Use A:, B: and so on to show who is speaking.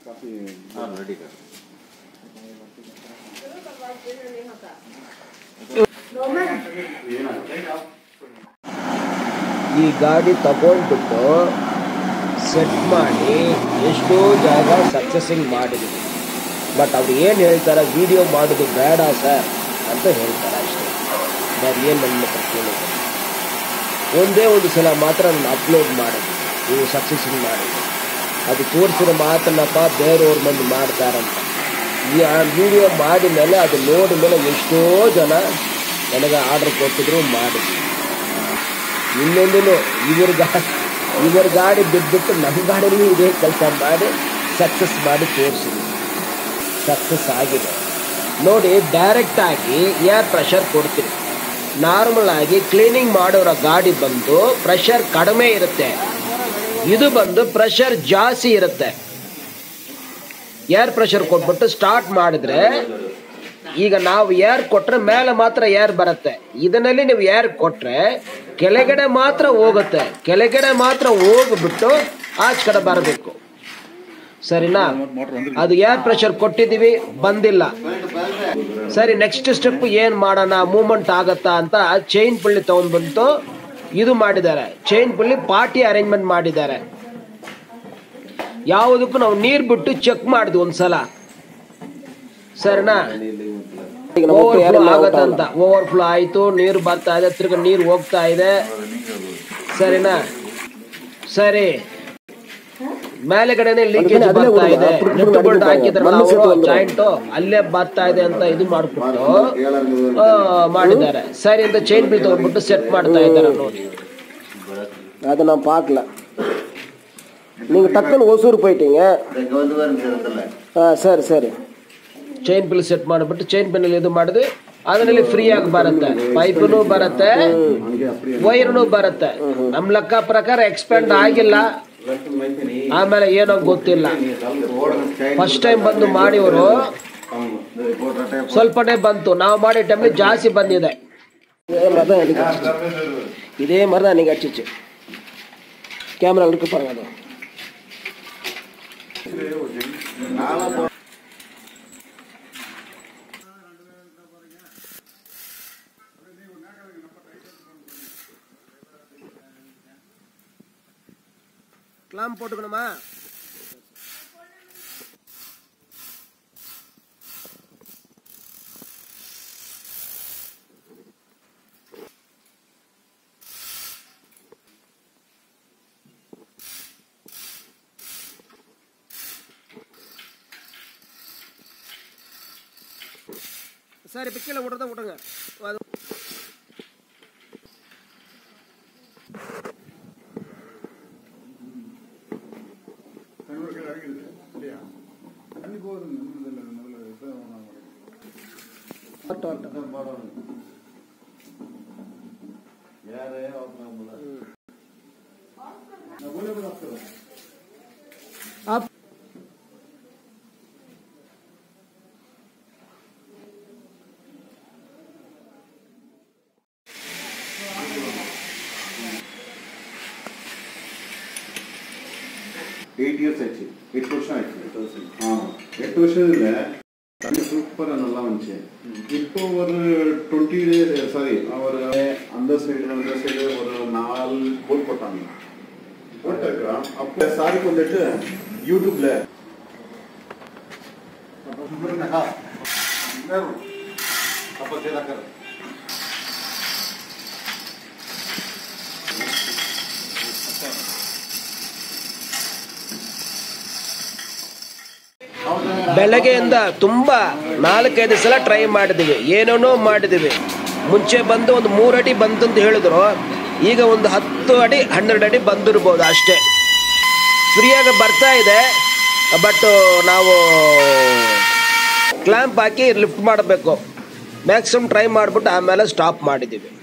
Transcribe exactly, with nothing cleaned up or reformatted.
A: ಈ ಗಾಡಿ ತಗೊಂಡ್ಬಿಟ್ಟು ಸೆಟ್ ಮಾಡಿ ಎಷ್ಟೋ ಜಾಗ ಸಕ್ಸಸ್ಸಿಂಗ್ ಮಾಡಿದ್ವಿ. ಬಟ್ ಅವ್ರು ಏನು ಹೇಳ್ತಾರೆ, ವಿಡಿಯೋ ಮಾಡೋದು ಬೇಡ ಸರ್ ಅಂತ ಹೇಳ್ತಾರೆ ಅಷ್ಟೇ. ಬೇರೆ ಏನು ನನ್ನ ಹತ್ರ ಕೇಳಿದ್ರು. ಒಂದೇ ಒಂದು ಸಲ ಮಾತ್ರ ನಾನು ಅಪ್ಲೋಡ್ ಮಾಡಿದ್ವಿ, ನೀವು ಸಕ್ಸಸ್ಸಿಂಗ್ ಮಾಡಿದ್ವಿ. ಅದು ತೋರಿಸಿದ ಮಾತನ್ನಪ್ಪ ಬೇರೆಯವ್ರ ಮಂದಿ ಮಾಡ್ತಾರಂತ. ಈ ಆ ವಿಡಿಯೋ ಮಾಡಿದ ಮೇಲೆ ಅದು ನೋಡಿದ ಮೇಲೆ ಎಷ್ಟೋ ಜನ ನನಗೆ ಆರ್ಡ್ರ್ ಕೊಟ್ಟಿದ್ರು, ಮಾಡಿದ್ವಿ. ಇನ್ನೊಂದು ಇವ್ರ ಗಾಡಿ ಇವ್ರ ಗಾಡಿ ಬಿದ್ದುಬಿಟ್ಟು ನಮ್ಮ ಗಾಡಿಯಲ್ಲಿ ಇದೇ ಕೆಲಸ ಮಾಡಿ ಸಕ್ಸಸ್ ಮಾಡಿ ತೋರಿಸಿದ್ವಿ. ಸಕ್ಸಸ್ ಆಗಿದೆ ನೋಡಿ. ಡೈರೆಕ್ಟಾಗಿ ಏರ್ ಪ್ರೆಷರ್ ಕೊಡ್ತೀವಿ. ನಾರ್ಮಲ್ ಆಗಿ ಕ್ಲೀನಿಂಗ್ ಮಾಡೋರ ಗಾಡಿ ಬಂದು ಪ್ರೆಷರ್ ಕಡಿಮೆ ಇರುತ್ತೆ, ಇದು ಬಂದು ಪ್ರೆಷರ್ ಜಾಸ್ತಿ ಇರುತ್ತೆ. ಏರ್ ಪ್ರೆಷರ್ ಕೊಟ್ಬಿಟ್ಟು ಸ್ಟಾರ್ಟ್ ಮಾಡಿದ್ರೆ, ಈಗ ನಾವು ಏರ್ ಕೊಟ್ಟರೆ ಮೇಲೆ ಮಾತ್ರ ಏರ್ ಬರುತ್ತೆ. ಇದರಲ್ಲಿ ನೀವು ಏರ್ ಕೊಟ್ಟರೆ ಕೆಳಗಡೆ ಮಾತ್ರ ಹೋಗುತ್ತೆ, ಕೆಳಗಡೆ ಮಾತ್ರ ಹೋಗ್ಬಿಟ್ಟು ಆಚೆ ಕಡೆ ಬರಬೇಕು. ಸರಿನಾ? ಅದು ಏರ್ ಪ್ರೆಷರ್ ಕೊಟ್ಟಿದ್ದೀವಿ, ಬಂದಿಲ್ಲ. ಸರಿ, ನೆಕ್ಸ್ಟ್ ಸ್ಟೆಪ್ ಏನು ಮಾಡೋಣ, ಮೂವ್ಮೆಂಟ್ ಆಗತ್ತಾ ಅಂತ ಚೈನ್ ಪುಳ್ಳಿ ತೊಗೊಂಡ್ಬಂತು ಇದು ಮಾಡಿದ್ದಾರೆ. ಚೈನ್ ಪುಳ್ಳಿ ಪಾರ್ಟಿ ಅರೇಂಜ್ಮೆಂಟ್ ಮಾಡಿದ್ದಾರೆ. ಯಾವುದಕ್ಕೂ ನಾವು ನೀರು ಬಿಟ್ಟು ಚೆಕ್ ಮಾಡಿದ್ವಿ ಒಂದ್ಸಲ. ಸರಿನಾ? ಓವರ್ಫ್ಲೋ ಆಗತ್ತಂತ. ಓವರ್ಫ್ಲೋ ಆಯಿತು, ನೀರು ಬರ್ತಾ ಇದೆ, ತಿರ್ಗ ನೀರು ಹೋಗ್ತಾ ಇದೆ. ಸರಿನಾ? ಸರಿ, ಮೇಲೆಗಡೆನೆ ಲೀಕೇಜ್ ಬರ್ತಾ ಇದೆ. ನೆಟ್ ಬೋಲ್ಟ್ ಹಾಕಿದ್ರೆ ಜಾಯಿಂಟ್ ಅಲ್ಲೇ ಬರ್ತಾ ಇದೆ ಅಂತ ಇದು ಮಾಡ್ಬಿಟ್ಟು ಮಾಡಿದ್ದಾರೆ. ಸರಿ ಅಂತ ಚೈನ್ ಬಿಲ್ ತಗೊಂಡ್ಬಿಟ್ಟು ಸೆಟ್ ಮಾಡ್ತಾ ಇದ್ದಾರೆ ನೋಡಿ.
B: ಅದು ನಾವು பார்க்கல. நீங்க டக்குன்னு ஒசூர் போயிட்டீங்க. ಹಾಂ ಸರಿ ಸರಿ.
A: ಚೈನ್ ಬಿಲ್ ಸೆಟ್ ಮಾಡಿಬಿಟ್ಟು ಚೈನ್ ಬಿಲ್ ಇದು ಮಾಡಿದ್ವಿ. ಅದರಲ್ಲಿ ಫ್ರೀ ಆಗಿ ಬರುತ್ತೆ, ಪೈಪ್ನು ಬರುತ್ತೆ, ವೈರ್ನು ಬರುತ್ತೆ. ನಮ್ಮ ಲೆಕ್ಕ ಪ್ರಕಾರ ಎಕ್ಸ್ಪೆಂಡ್ ಆಗಿಲ್ಲ, ಆಮೇಲೆ ಏನೋ ಗೊತ್ತಿಲ್ಲ. ಫಸ್ಟ್ ಟೈಮ್ ಬಂದು ಮಾಡಿವರು ಸ್ವಲ್ಪನೇ ಬಂತು, ನಾವು ಮಾಡಿ ಟೈಮ್ಲಿ ಜಾಸ್ತಿ ಬಂದಿದೆ.
B: இதே மாதிரி தான் நீங்கள் அடிச்சிச்சு கேமரா இருக்கு பாருங்க. அது
A: கிளாம் போட்டுக்கணுமா? சரி, இப்போ கீழே விட்றத விடுங்க. அது आप
C: ಏಟ್ ಇಯರ್ಸ್ ಆಯ್ತು, ಎಂಟು ವರ್ಷ ಆಯ್ತು. ಹಾಂ, ಎಂಟು ವರ್ಷದಿಂದ சூப்பர் நல்லா வந்துச்சு. இப்போ ஒரு டுவெண்ட்டி டேஸ் சாரி ஒரு அந்த சைடு அந்த சைடு ஒரு நாலு போட் போட்டாங்க. போட்டிருக்கான். அப்போ சாரிக்கு வந்துட்டு யூடியூப்ல அப்போ சேதாக்கர்
A: ಬೆಳಗ್ಗೆಯಿಂದ ತುಂಬ ನಾಲ್ಕೈದು ಸಲ ಟ್ರೈ ಮಾಡಿದ್ವಿ, ಏನೇನೋ ಮಾಡಿದ್ವಿ. ಮುಂಚೆ ಬಂದು ಒಂದು ಮೂರು ಅಡಿ ಬಂತಂತ ಹೇಳಿದ್ರು, ಈಗ ಒಂದು ಹತ್ತು ಅಡಿ ಹನ್ನೆರಡು ಅಡಿ ಬಂದಿರ್ಬೋದು ಅಷ್ಟೇ. ಫ್ರೀಯಾಗಿ ಬರ್ತಾ ಇದೆ, ಬಟ್ ನಾವು ಕ್ಲ್ಯಾಂಪ್ ಹಾಕಿ ಲಿಫ್ಟ್ ಮಾಡಬೇಕು. ಮ್ಯಾಕ್ಸಿಮಮ್ ಟ್ರೈ ಮಾಡಿಬಿಟ್ಟು ಆಮೇಲೆ ಸ್ಟಾಪ್ ಮಾಡಿದ್ದೀವಿ.